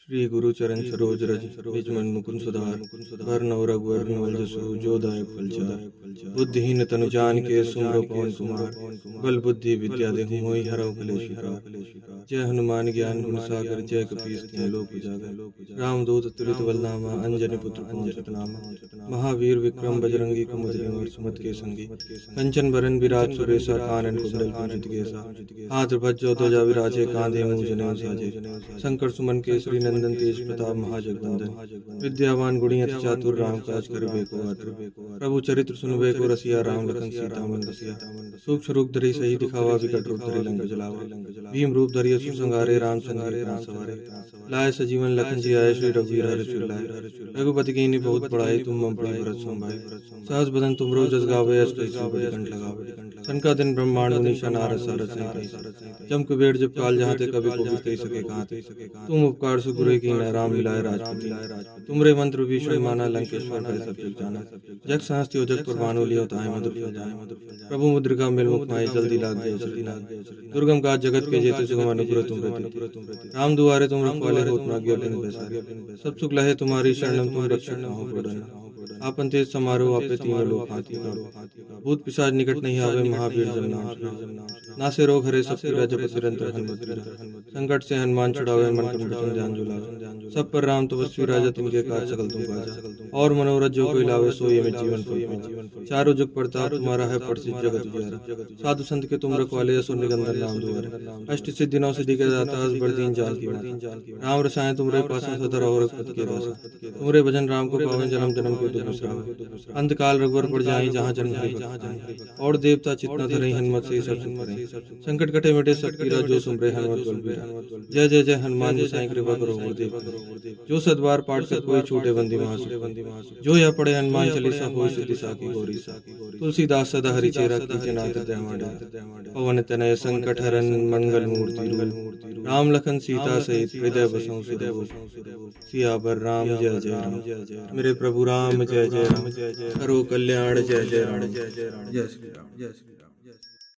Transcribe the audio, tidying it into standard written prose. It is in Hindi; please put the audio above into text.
श्री गुरु चरण सरोज रज निज मन मुकुंद सुधार वर नव रघुवर विमल जसु जो दायक फलचार। बुद्धिहीन तनु जान के सुमरो पवन कुमार बल बुद्धि विद्या देहु मोहि हरऊ कलेश विकार। जय हनुमान ज्ञान गुण सागर जय कपीस तिहुँ लोक उजागर। रामदूत तुलित बलनामा अंजनी पुत्र पवन सुत नामा। महावीर विक्रम बजरंगी कुमति निवार सुमत के संगी। कंचन बरन विराज सुरेसा कानन कुंडल कुंजित केसा। हाथ भज्जो ध्वजा विराजे कांधे मूंज जनेऊ साजे। शंकर सुमन केसरी नंदन तेज प्रताप महाजगवंदन। विद्यावान गुणी अति चातुर राम काज करबे को आतुर। प्रभु चरित्र सुनबे को रसिया राम लखन सीता मन बसिया। सूक्ष्म रूप धरि सही दिखावा विकट रूप धरि लंक जलावा। भीम रूप धरि असुर संहारे रामचंद्र प्राण सवारे। लाए सजीवन लखन जियाए श्री रघुवीर हर्षि लाए। रघुपति कीन्ही बहुत बड़ाई तुम मम प्रिय भरत सम भाई। सहस बदन तुमरो जस गावे अस कैसा कंठ लगावे। सनकादिक ब्रह्मांड मुनीषा नारद सारद सहित। जम कुबेर जब काल जहाँ ते कभी को कह सके कहाँ ते। तुम उपकार सुगुरे की न राम मिलाए राजपति। तुमरे मंत्र विश्व माना लंकेश्वर भय सब जग जाना। जग सहस त्यो जग पर भानु लियो ताहि मधुर फल जाए। प्रभु मुद्रिका मिल मुख माहि जल्दी लाग गए श्री लाग। दुर्गम काज जगत के जेते सुगम अनुग्रह तुम प्रति। राम दुआरे तुम रखवाले होत न आज्ञा बिनु पैसारे। सब सुख लहे तुम्हारी शरणम तुम रक्षक हो प्रडन। आपन तेज समारोह आपे तीनों लोक हाथी का। भूत पिशाच निकट नहीं आवे महावीर जब नाम। नासे रोग हरे सब पीरा जपत निरंतर हनुमत बीरा। संकट से हनुमान छुड़ावे मन क्रम वचन ध्यान जुलावे। सब पर राम तपस्वी राजा तिनके काज सकल तुम काजा। और मनोरथ जो कोई लावे सोई अमित जीवन फल। चारों जुग प्रताप तुम्हारा है प्रसिद्ध जगत उजियारा। साधु संत के तुम रखवाले असुर निकंदन नाम दुआरे। अष्ट सिद्धि नौ सिद्धि के दाता बड़ दीन जान की राम रसायन तुमरे पासा सदा रहो रघुपति के दासा। तुमरे भजन राम को पावन जन्म जन्म के दुख बिसरावे। अंत काल रघुवर पड़ जाई जहाँ जन्म हरि। और देवता चित्त न धरई हनुमत से सब सुख करे। संकट कटे मिटे सब पीरा जो सुमरे हनुमत बलबीरा। जय जय जय हनुमान गोसाई कृपा करो गुरुदेव। जो सद्वार पाठ कर कोई छूटे बंदी महासुख। जो यह पढ़े हनुमान चालीसा होय सिद्धि साखी गौरी। तुलसीदास सदा हरि चेरा कीजे नाथ हृदय। पवन तनय संकट हरन मंगल मूर्ति रूप। राम लखन सीता सहित हृदय बसहु सुरभूप। सियावर राम जय जय राम। मेरे प्रभु राम जय जय राम। करो कल्याण जय जय राम। जय श्री राम। जय श्री राम।